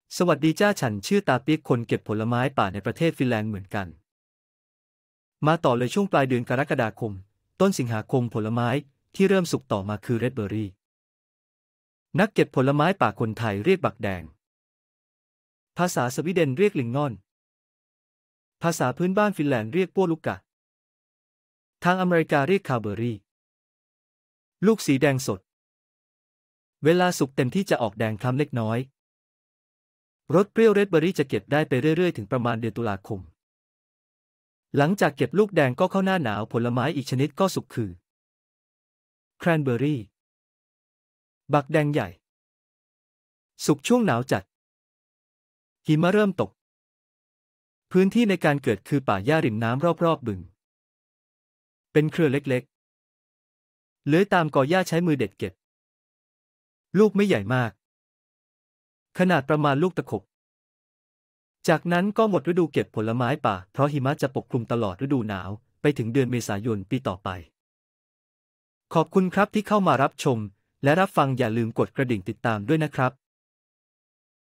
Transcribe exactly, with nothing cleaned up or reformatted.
สวัสดีจ้าฉันชื่อตาปิ๊กคนเก็บผลไม้ป่าในประเทศฟินแลนด์เหมือนกันมาต่อเลยช่วงปลายเดือนกรกฎาคมต้นสิงหาคมผลไม้ที่เริ่มสุกต่อมาคือเรดเบอร์รี่นักเก็บผลไม้ป่าคนไทยเรียกบักแดงภาษาสวีเดนเรียกลิงงอนภาษาพื้นบ้านฟินแลนด์เรียกปัวลูกกะทางอเมริกาเรียกคาวเบอร์รี่ลูกสีแดงสดเวลาสุกเต็มที่จะออกแดงคล้ำเล็กน้อยรสเปรี้ยวเรดเบอร์รี่จะเก็บได้ไปเรื่อยๆถึงประมาณเดือนตุลาคมหลังจากเก็บลูกแดงก็เข้าหน้าหนาวผลไม้อีกชนิดก็สุกคือแครนเบอร์รี่บักแดงใหญ่สุกช่วงหนาวจัดหิมะเริ่มตกพื้นที่ในการเกิดคือป่าหญ้าริมน้ำรอบๆบึงเป็นเครือเล็กๆเลื้อยตามกอหญ้าใช้มือเด็ดเก็บลูกไม่ใหญ่มากขนาดประมาณลูกตะขบจากนั้นก็หมดฤดูเก็บผลไม้ป่าเพราะหิมะจะปกคลุมตลอดฤดูหนาวไปถึงเดือนเมษายนปีต่อไปขอบคุณครับที่เข้ามารับชมและรับฟังอย่าลืมกดกระดิ่งติดตามด้วยนะครับ